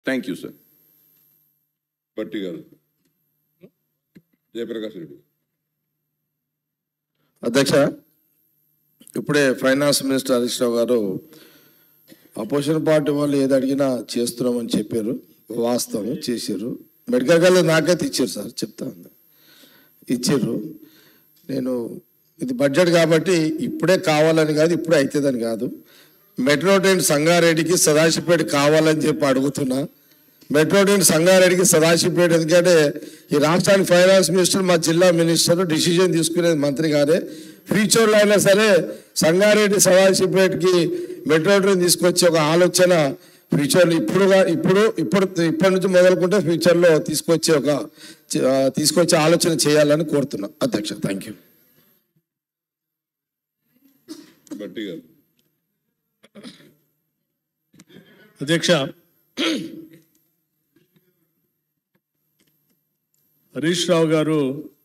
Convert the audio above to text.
Thank you sir. Bhatti గారు. జయప్రకాష్ రెడ్డి. అధ్యక్ష, ఇప్పుడే ఫైనాన్స్ మినిస్టర్ హరీష్ రావు గారు అపోజిషన్ పార్టీ వాళ్ళు ఏది అడిగినా చేస్తున్నామని చెప్పారు. వాస్తవం చేశారు. మెడికల్ కాలేజ్ నాకైతే ఇచ్చారు సార్, చెప్తా ఇచ్చారు. నేను ఇది బడ్జెట్ కాబట్టి ఇప్పుడే కావాలని కాదు, ఇప్పుడే అవుతుందని కాదు. మెట్రో ట్రైన్ సంగారెడ్డికి సదాశివపేట కావాలని చెప్పి అడుగుతున్నా. మెట్రో ట్రైన్ సంగారెడ్డికి సదాశివపేట, ఎందుకంటే ఈ రాష్ట్రానికి ఫైనాన్స్ మినిస్టర్, మా జిల్లా మినిస్టర్, డిసిజన్ తీసుకునేది మంత్రి గారే. ఫ్యూచర్లో అయినా సరే సంగారెడ్డి సదాశివపేటకి మెట్రో ట్రైన్ తీసుకొచ్చే ఒక ఆలోచన ఫ్యూచర్లో ఇప్పటి నుంచి మొదలుకుంటే ఫ్యూచర్లో తీసుకొచ్చే ఆలోచన చేయాలని కోరుతున్నా అధ్యక్ష. Thank you. భట్టి గారు. అధ్యక్ష, హరీష్ రావు గారు